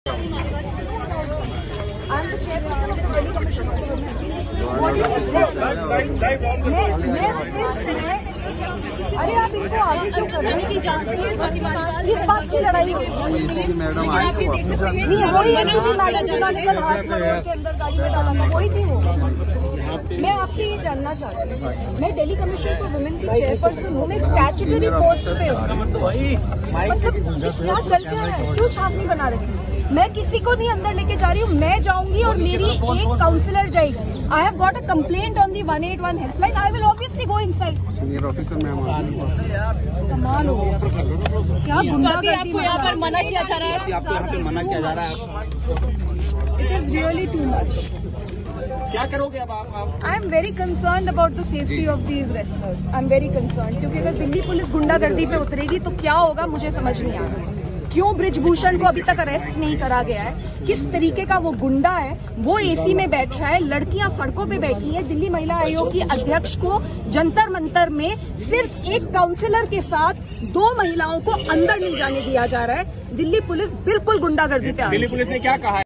I'm the chairperson of the Delhi Commission of Women. What do you think? अरे आप इनको आगे क्यों कर रहे हैं? किस बात की लड़ाई हुई? नहीं वही मैडम जिन्होंने कल हाथ में के अंदर गाड़ी में डाला था वही थी वो। मैं आपसे ये जानना चाहती हूँ, मैं दिल्ली कमीशन फॉर वुमेन की चेयरपर्सन हूँ, मैं एक स्टैट्यूटरी पोस्ट पे हूँ, मतलब क्या चल क्या है? क्यों छावनी बना रही है? मैं किसी को नहीं अंदर लेके जा रही हूँ, मैं जाऊंगी और मेरी एक काउंसलर जाएगी। I have got a complaint on the 181 helpline, I will obviously go inside. Senior officer ma'am कमाल हो गया, क्या गुंडागर्दी यहाँ पर मना किया जा रहा है, आपको यहाँ पे मना किया जा रहा है। It is really too much. क्या करोगे अब आप? I am very concern about the safety of these wrestlers. I am very concern, क्योंकि अगर दिल्ली पुलिस गुंडागर्दी पे उतरेगी तो क्या होगा मुझे समझ नहीं आ रहा। क्यों ब्रिजभूषण को अभी तक अरेस्ट नहीं करा गया है? किस तरीके का वो गुंडा है? वो एसी में बैठ रहा है, लड़कियां सड़कों पे बैठी हैं। दिल्ली महिला आयोग की अध्यक्ष को जंतर मंतर में सिर्फ एक काउंसलर के साथ 2 महिलाओं को अंदर नहीं जाने दिया जा रहा है। दिल्ली पुलिस बिल्कुल गुंडागर्दी पे आ रही है। दिल्ली पुलिस ने क्या कहा?